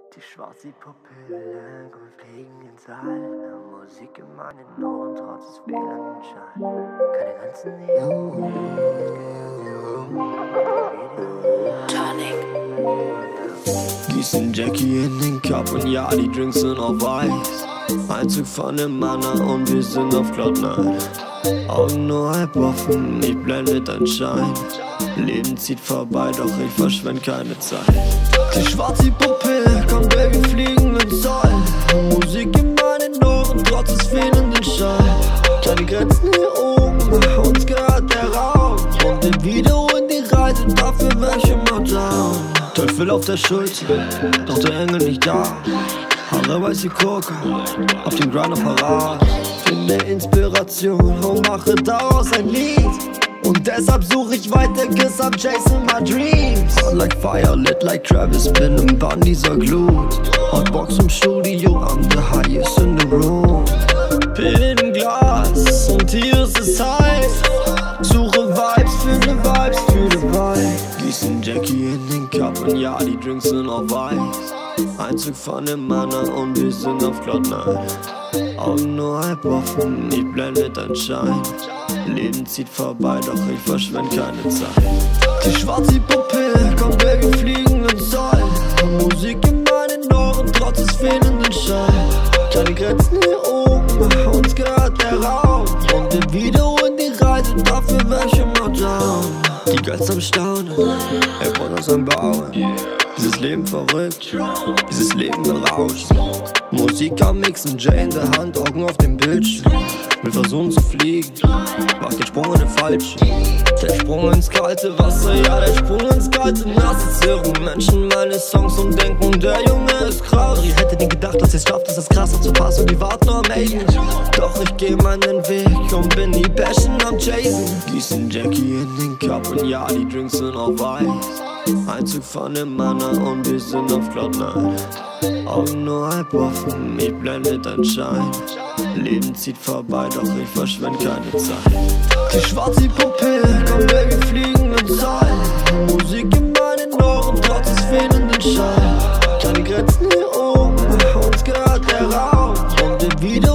Die schwarze Pupille kommt fliegen ins All. Musik in meinen Ohren, trotz des fehlenden Schall. Keine Grenzen hier. Tonic. Gießen Jackie in den Cup und ja, die Drinks sind auf Eis. Einzug von dem Manner und wir sind auf Cloud 9. Augen nur halb offen, ich blende dein Schein. Leben zieht vorbei, doch ich verschwende keine Zeit. Die schwarze Pupille kommt, Baby, fliegen ins All. Musik in meinen Ohren, trotz des fehlenden Schall. Keine Grenzen hier oben, uns gehört der Raum. Und im Video in die Reise, dafür wär ich immer down. Teufel auf der Schulter, doch der Engel nicht da. Haare weiß wie Coca, auf dem Grinder parat. Finde Inspiration und mache daraus ein Lied. Und deshalb suche ich weiter, cause I'm chasing my dreams. Hot like fire, lit like Travis, bin im Bann dieser Glut. Hotbox im Studio, I'm the highest in the room. Pillenglas und hier ist es heiß. Suche Vibes, finde Vibes, fühle Vibes. Gießen Jackie in den Cup und ja, die Drinks sind auf Eis. Einzug von dem Manner und wir sind auf Cloud 9. Augen nur halb offen, ich blende dein Schein. Leben zieht vorbei, doch ich verschwende keine Zeit. Die schwarze Pupille kommt, Baby, fliegen ins All. Musik in meinen Ohren, trotz des fehlenden Schall. Keine Grenzen hier oben, uns gehört der Raum. Und im Video in die Reise, dafür wär ich immer down. Die Girls am Staunen, er wollen uns am Bauen. Dieses Leben verrückt, dieses Leben will Rausch. Musik am Mixen, Jay in der Hand, Augen auf dem Bildschirm. Will versuchen zu fliegen, mach den Sprung in den Falschen. Der Sprung ins kalte Wasser, ja, der Sprung ins kalte Nass. Hören Menschen meine Songs und denken, der Junge ist krass. Ich hätte nie gedacht, dass ich's schafft, dass das krass dazu passt und die warten nur am Aiden. Doch ich geh meinen Weg und bin die Passion am Chasen. Gießen Jackie in den Cup und ja, die Drinks sind auf Eis. Einzug von dem Manner und wir sind auf Cloud 9. Augen nur halb offen, ich blende dein Schein. Leben zieht vorbei, doch ich verschwende keine Zeit. Die schwarze Pupille kommt, Baby, fliegen ins All. Musik in meinen Ohren, trotz des fehlenden Schall. Keine Grenzen hier oben, uns gehört der Raum. Und im Video